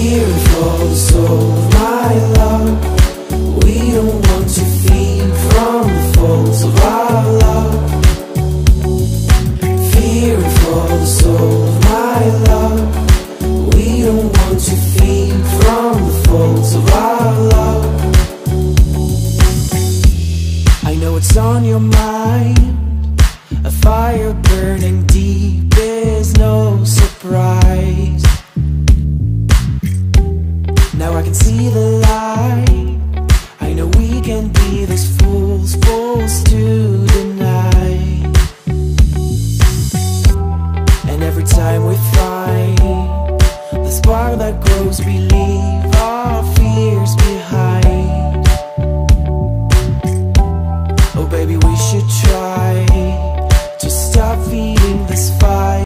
for the soul of my love. We don't want to feed from the folds of our love. Fearing for the soul of my love. We don't want to feed from the folds of our love. I know it's on your mind. A fire burning deep is no surprise. Now I can see the light. I know we can be those fools to deny. And every time we find the spark that grows, we leave our fears behind.